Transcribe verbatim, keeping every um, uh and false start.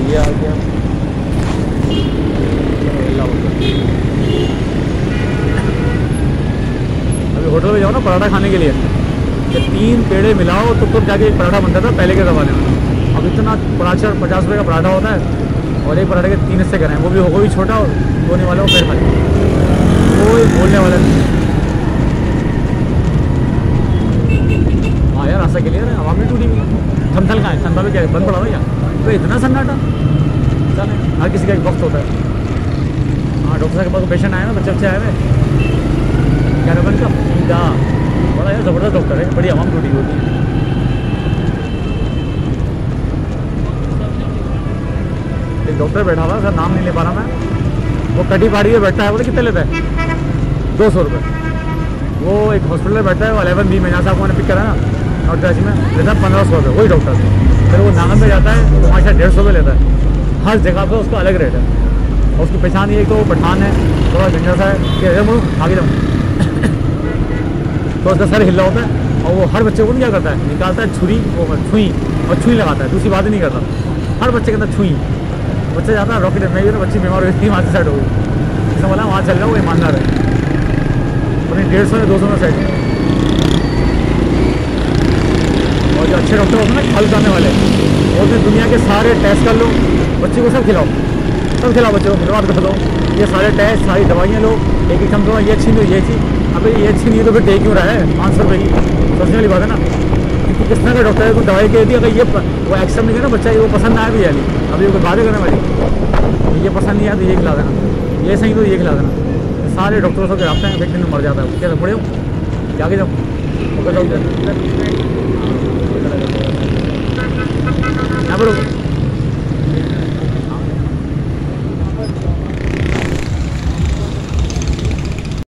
ये आ गया। अभी होटल में जाओ ना पराठा खाने के लिए, कि तीन पेड़े मिलाओ तो तुम जाके एक पराठा बनता था पहले के ज़माने में। अब इतना पराठा पचास रुपये का पराठा होता है और एक पराठे के तीन हिस्से करें, वो भी होगा भी छोटा और धोने वाले को फिर खाए, कोई बोलने वाला नहीं। हाँ यार रास्ता क्लियर है, हवा में टूटी हुई थमथल कहाँ है, थमथल में क्या बंद पड़ा हुआ क्या तो इतना सन्नाटा। चले हर किसी का एक वक्त होता है। हाँ डॉक्टर साहब के पास पेशेंट आए हैं, बच्चे बच्चे आए हुए क्या रबन का सीधा बड़ा यार ज़बरदस्त डॉक्टर है, बड़ी आवाम टूटी होती है। एक डॉक्टर बैठा हुआ, सर नाम नहीं ले पा रहा मैं, वो कटी पहाड़ी में बैठा है। बोले कितने लेता है? दो सौ रुपये। वो एक हॉस्पिटल में बैठा है, वो अलेवन बी में जहाँ से आपको मैंने पिक करा ना नॉर्थ कराची में, लेता है पंद्रह सौ रुपये वही डॉक्टर। फिर वो नागन में जाता है तो वहाँ से डेढ़ सौ रुपये लेता है। हर जगह पर उसका अलग रेट है और उसकी पहचान ये तो वो पठान है, थोड़ा झंझा सा है कि अरे मुड़ू आगे जाऊँ तो उसका सर हिला होता है और वो हर बच्चे को क्या करता है, निकालता है छुरी, वो छुई और छुई लगाता है, दूसरी बात ही नहीं करता। हर बच्चे के अंदर छुई, बच्चा जाता है रॉकेट में, तो बच्ची बीमार हो गई वहाँ से सेट हो गई, इसने बोला वहाँ चल जाओ, वो ईमानदार है अपनी डेढ़ सौ या दो सौ में सेट। और जो अच्छे डॉक्टर होते हैं ना फल खाने वाले, वो तो दुनिया के सारे टेस्ट कर लो, बच्चे को सब खिलाओ, सब खिलाओ बच्चे को, खिलवाड़ कर दो, ये सारे टेस्ट सारी दवाइयाँ लो, एक एक चमचो ये अच्छी नहीं ये चीज़, अबे ये अच्छी नहीं है तो फिर टेक क्यों रहा है पाँच सौ रुपये की, सोचने वाली बात है ना। क्योंकि किस तरह का डॉक्टर है, कोई दवाई कह दी अगर ये वो एक्सेप्ट नहीं करे ना बच्चा, ये वो पसंद ना आए भी यानी अभी वो बातें करने वाली, ये पसंद नहीं आया तो ये खिला देना, ये सही तो ये खिला देना। सारे डॉक्टरों से रास्ते हैं, एक दिन में मर जाता है, क्या बड़े हो क्या आगे जाओ यहाँ पर